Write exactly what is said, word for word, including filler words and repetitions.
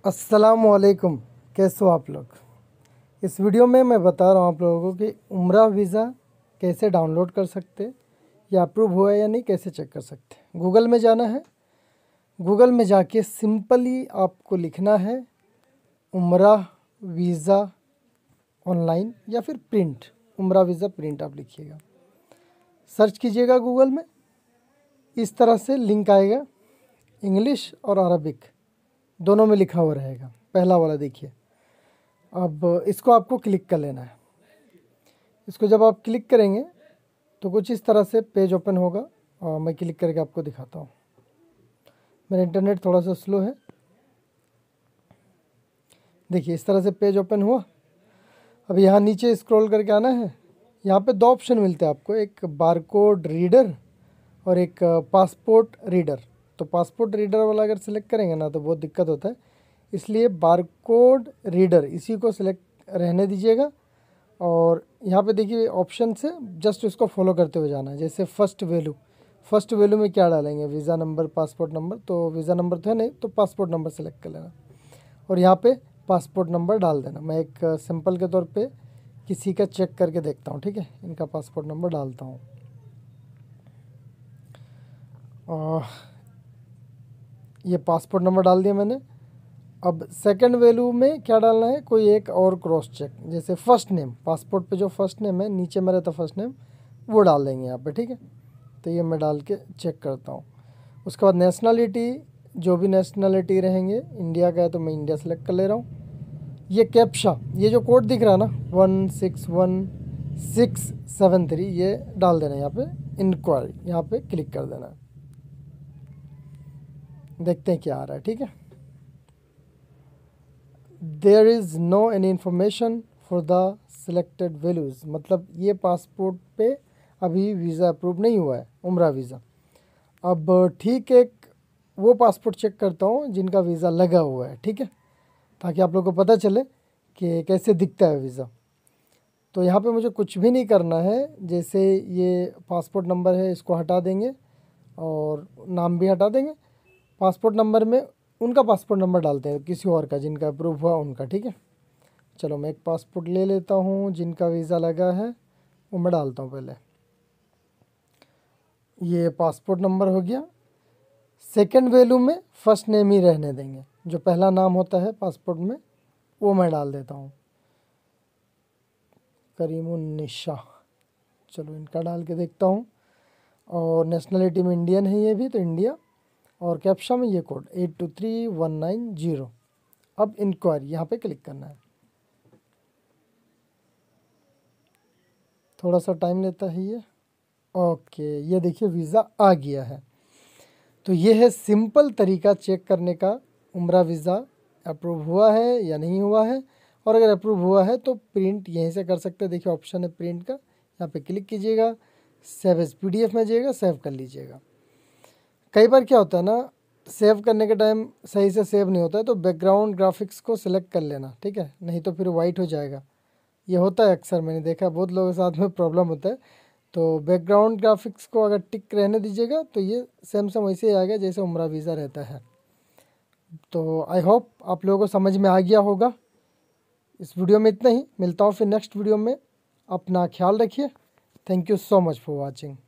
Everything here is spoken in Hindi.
अस्सलामुअलैकुम, कैसे हो आप लोग। इस वीडियो में मैं बता रहा हूँ आप लोगों को कि उम्रा वीज़ा कैसे डाउनलोड कर सकते या अप्रूव हुआ है या नहीं, कैसे चेक कर सकते। गूगल में जाना है, गूगल में जाके सिंपली आपको लिखना है उम्रा वीज़ा ऑनलाइन या फिर प्रिंट, उम्रा वीज़ा प्रिंट आप लिखिएगा, सर्च कीजिएगा गूगल में। इस तरह से लिंक आएगा, इंग्लिश और अरबिक दोनों में लिखा हुआ रहेगा। पहला वाला देखिए। अब इसको आपको क्लिक कर लेना है। इसको जब आप क्लिक करेंगे तो कुछ इस तरह से पेज ओपन होगा और मैं क्लिक करके आपको दिखाता हूँ। मेरा इंटरनेट थोड़ा सा स्लो है। देखिए इस तरह से पेज ओपन हुआ। अब यहाँ नीचे स्क्रॉल करके आना है। यहाँ पे दो ऑप्शन मिलते हैं आपको, एक बारकोड रीडर और एक पासपोर्ट रीडर। तो पासपोर्ट रीडर वाला अगर सिलेक्ट करेंगे ना तो बहुत दिक्कत होता है, इसलिए बारकोड रीडर इसी को सिलेक्ट रहने दीजिएगा। और यहाँ पे देखिए ऑप्शन से जस्ट उसको फॉलो करते हुए जाना है। जैसे फ़र्स्ट वैल्यू, फ़र्स्ट वैल्यू में क्या डालेंगे, वीज़ा नंबर, पासपोर्ट नंबर। तो वीज़ा नंबर तो है नहीं, तो पासपोर्ट नंबर सेलेक्ट कर लेना और यहाँ पे पासपोर्ट नंबर डाल देना। मैं एक सिंपल के तौर पे किसी का चेक करके देखता हूँ, ठीक है। इनका पासपोर्ट नंबर डालता हूँ और ये पासपोर्ट नंबर डाल दिया मैंने। अब सेकंड वैल्यू में क्या डालना है, कोई एक और क्रॉस चेक, जैसे फर्स्ट नेम, पासपोर्ट पे जो फर्स्ट नेम है नीचे में रहता फर्स्ट नेम, वो डाल देंगे यहाँ पे, ठीक है। तो ये मैं डाल के चेक करता हूँ। उसके बाद नेशनलिटी, जो भी नेशनलिटी रहेंगे, इंडिया का है तो मैं इंडिया सेलेक्ट कर ले रहा हूँ। ये कैप्शा, ये जो कोड दिख रहा है ना one six one six seven three, ये डाल देना है यहाँ पे। इंक्वायरी यहाँ पे क्लिक कर देना है। देखते हैं क्या आ रहा है, ठीक है। There is no any information for the selected values, मतलब ये पासपोर्ट पे अभी वीज़ा अप्रूव नहीं हुआ है, उम्रा वीज़ा। अब ठीक है, वो पासपोर्ट चेक करता हूँ जिनका वीज़ा लगा हुआ है, ठीक है, ताकि आप लोगों को पता चले कि कैसे दिखता है वीज़ा। तो यहाँ पे मुझे कुछ भी नहीं करना है। जैसे ये पासपोर्ट नंबर है, इसको हटा देंगे और नाम भी हटा देंगे। पासपोर्ट नंबर में उनका पासपोर्ट नंबर डालते हैं, किसी और का जिनका अप्रूव हुआ उनका, ठीक है। चलो मैं एक पासपोर्ट ले लेता हूँ, जिनका वीज़ा लगा है वो मैं डालता हूँ पहले। ये पासपोर्ट नंबर हो गया। सेकंड वैल्यू में फर्स्ट नेम ही रहने देंगे, जो पहला नाम होता है पासपोर्ट में वो मैं डाल देता हूँ, करीमुन्निशा। चलो इनका डाल के देखता हूँ। और नेशनलिटी में इंडियन है ये भी, तो इंडिया। और कैप्शा में ये code eight two three one nine zero. अब इंक्वायरी यहाँ पे क्लिक करना है। थोड़ा सा टाइम लेता है ये। ओके, ये देखिए वीज़ा आ गया है। तो ये है सिंपल तरीका चेक करने का, उम्रा वीज़ा अप्रूव हुआ है या नहीं हुआ है। और अगर अप्रूव हुआ है तो प्रिंट यहीं से कर सकते हैं। देखिए ऑप्शन है प्रिंट का, यहाँ पे क्लिक कीजिएगा, save as P D F में जाइएगा, सेव कर लीजिएगा। कई बार क्या होता है ना, सेव करने के टाइम सही से सेव नहीं होता है, तो बैकग्राउंड ग्राफिक्स को सिलेक्ट कर लेना, ठीक है, नहीं तो फिर वाइट हो जाएगा। ये होता है अक्सर, मैंने देखा बहुत लोगों के साथ में प्रॉब्लम होता है। तो बैकग्राउंड ग्राफिक्स को अगर टिक रहने दीजिएगा तो ये सेम सेम वैसे ही आएगा जैसे उम्रा वीज़ा रहता है। तो आई होप आप लोगों को समझ में आ गया होगा। इस वीडियो में इतना ही, मिलता हूँ फिर नेक्स्ट वीडियो में। अपना ख्याल रखिए। Thank you so much for watching.